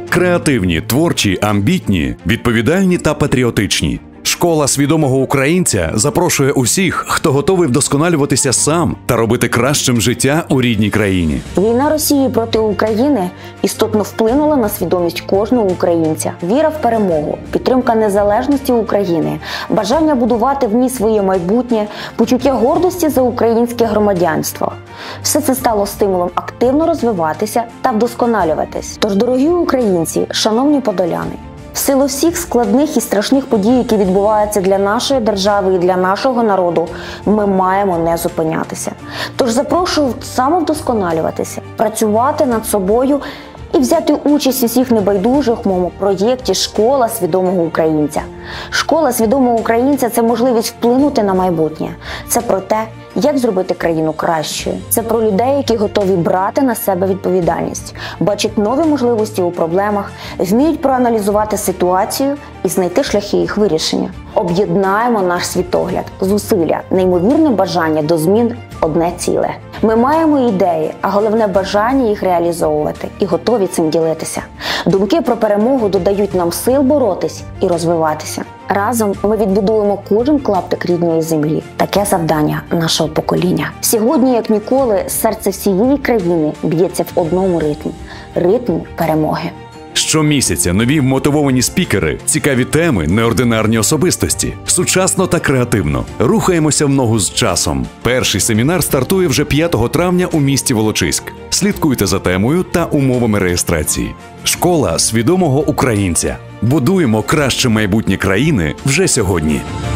Креативні, творчі, амбітні, відповідальні та патріотичні. Школа свідомого українця запрошує усіх, хто готовий вдосконалюватися сам та робити кращим життя у рідній країні. Війна Росії проти України істотно вплинула на свідомість кожного українця. Віра в перемогу, підтримка незалежності України, бажання будувати в ній своє майбутнє, почуття гордості за українське громадянство. Все це стало стимулом активно розвиватися та вдосконалюватись. Тож, дорогі українці, шановні подоляни, в силу всіх складних і страшних подій, які відбуваються для нашої держави і для нашого народу, ми маємо не зупинятися. Тож запрошую самовдосконалюватися, працювати над собою і взяти участь у всіх небайдужих в моєму проєкті «Школа свідомого українця». Школа свідомого українця – це можливість вплинути на майбутнє. Це про те, як зробити країну кращою. Це про людей, які готові брати на себе відповідальність, бачать нові можливості у проблемах, вміють проаналізувати ситуацію і знайти шляхи їх вирішення. Об'єднаємо наш світогляд, зусилля, неймовірне бажання до змін – одне ціле. Ми маємо ідеї, а головне бажання їх реалізовувати і готові цим ділитися. Думки про перемогу додають нам сил боротись і розвиватися. Разом ми відбудуємо кожен клаптик рідної землі. Таке завдання нашого покоління. Сьогодні, як ніколи, серце всієї країни б'ється в одному ритмі – ритмі перемоги. Щомісяця нові мотивовані спікери, цікаві теми, неординарні особистості. Сучасно та креативно. Рухаємося в ногу з часом. Перший семінар стартує вже 5 травня у місті Волочиськ. Слідкуйте за темою та умовами реєстрації. Школа свідомого українця. Будуємо краще майбутнє країни вже сьогодні.